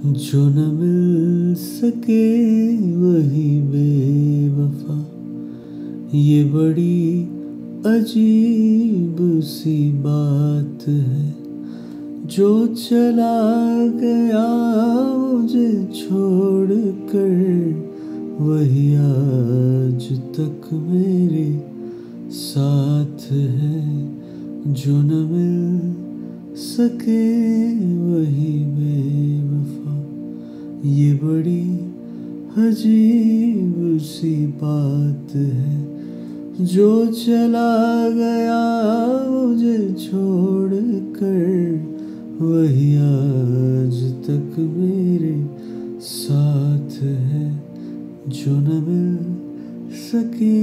जो न मिल सके वही बेवफा। ये बड़ी अजीब सी बात है। जो चला गया मुझे छोड़ कर, वही आज तक मेरे साथ है। जो न मिल सके वही बेवफा। ये बड़ी अजीब सी बात है। जो चला गया मुझे छोड़ कर, वही आज तक मेरे साथ है। जो न मिल सके